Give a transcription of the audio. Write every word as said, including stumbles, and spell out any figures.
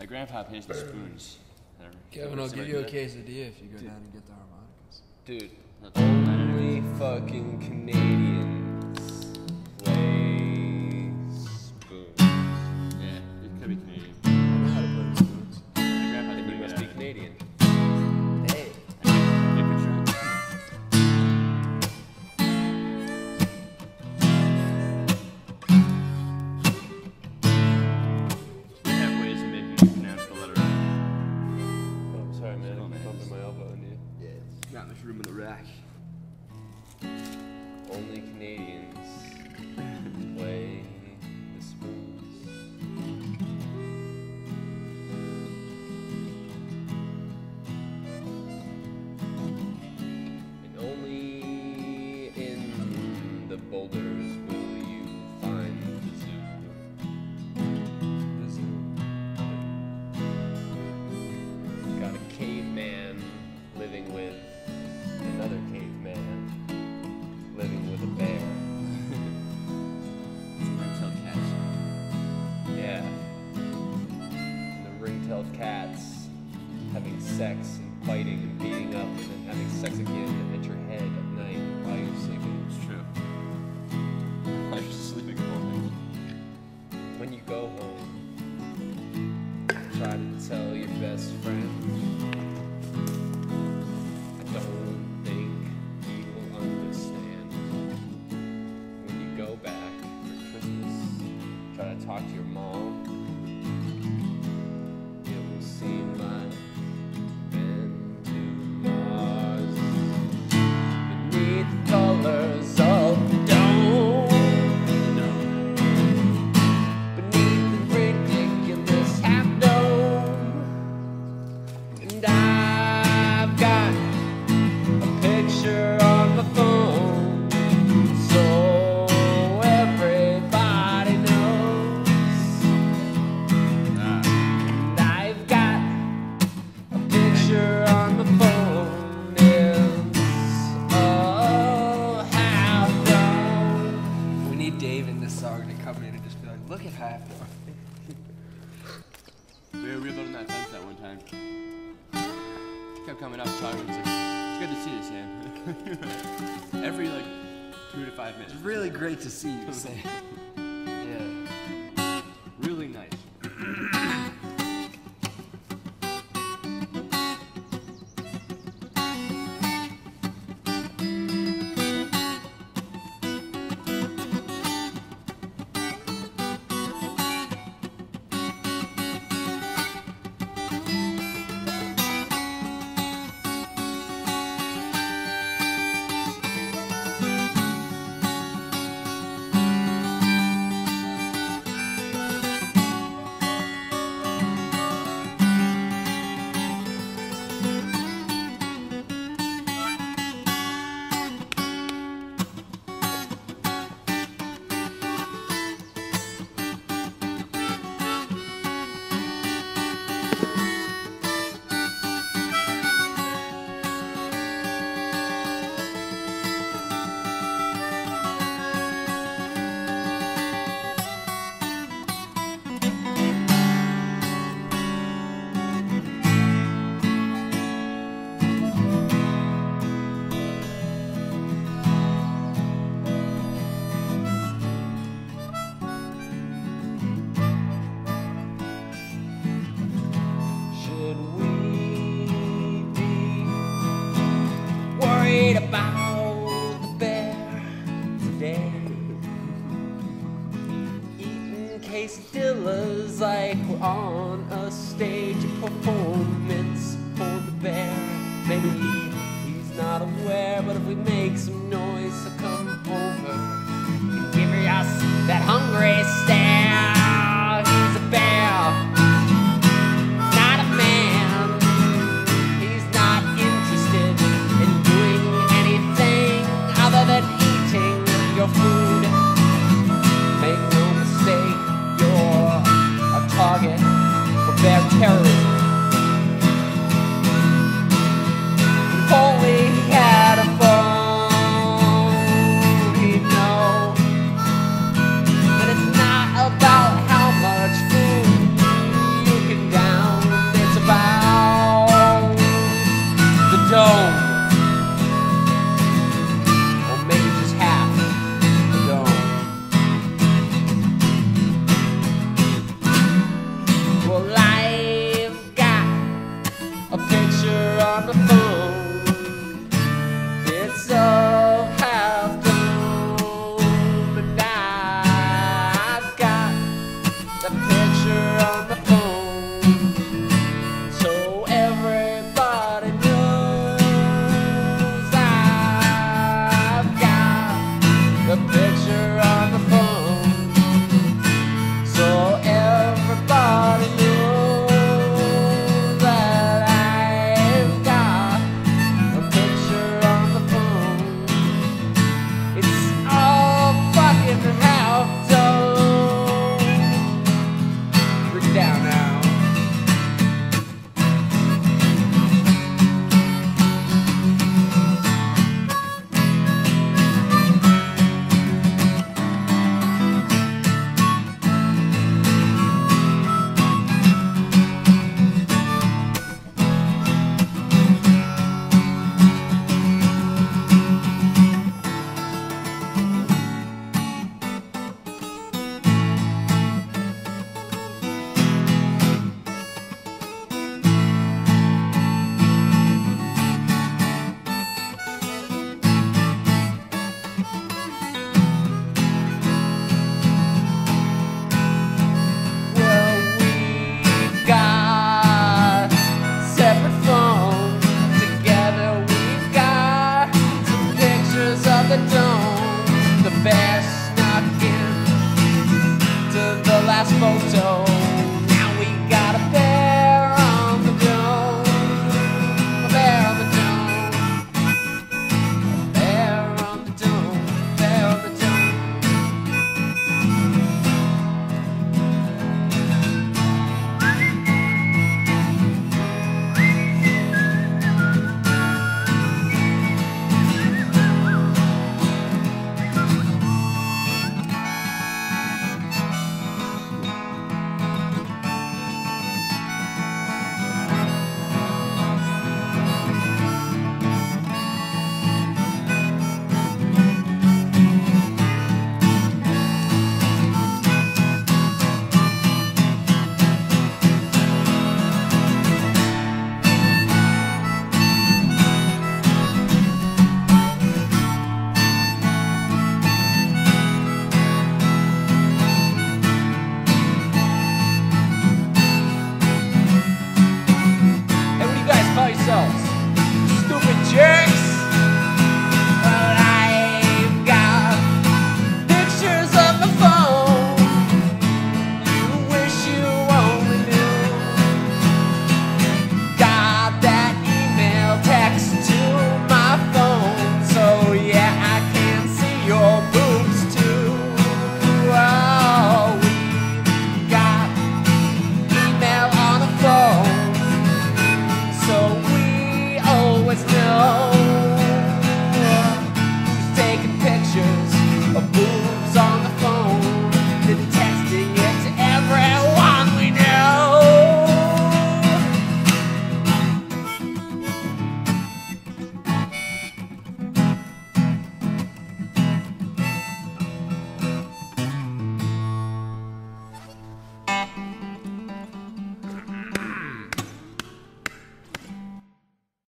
grandpa pays the spoons. Kevin, I'll give you a quesadilla if you go down and get the harmonicas. Dude, only fucking Canadians play spoons. Yeah, it could be Canadian. I know how to play the spoons. My grandpa Then did you must be Canadian. Hey. Big picture. We have ways of making you pronounce the letter. Oh, I'm sorry, man. I'm bumping my elbow into you. Yeah, it's not much room in the rack. Only Canadians play the spoons. And only in the boulders will you find the zoo. The zoo. Got a caveman living with another caveman living with a bear. Ring-tailed cats. Yeah. And the ring-tailed cats having sex and fighting and beating up and then having sex again at your head at night while you're sleeping. It's true. While you're sleeping all night. When you go home, try to tell your best friend. I don't think he will understand. When you go back for Christmas, try to talk to your mom. It will seem like you've been to Mars. Beneath the colors of the dome. Beneath the ridiculous half dome. And I've got a picture on my phone, so everybody knows. And I've got a picture on my phone. It's all half dome. We need Dave in this song to come in and just be like, look at half dome. We were reloading that fence that one time. He kept coming up talking. It's, like, it's good to see you, Sam. Every like two to five minutes. It's really great to see you, Sam. Yeah. Really nice. Should we be worried about the bear today? Eating quesadillas like we're on a stage performance for the bear. Maybe he's not aware, but if we make some noise, he'll come over and give us that hungry stare. He's a bear, not a man. He's not interested in doing anything other than eating your food. Make no mistake, you're a target for bear terrorism. If only he had a phone, he'd know last photo.